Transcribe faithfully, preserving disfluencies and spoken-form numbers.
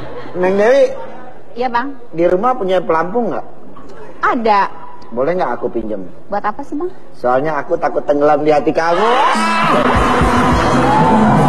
Neng Dewi. Iya bang. Di rumah punya pelampung nggak? Ada. Boleh nggak aku pinjem? Buat apa sih bang? Soalnya aku takut tenggelam di hati kamu.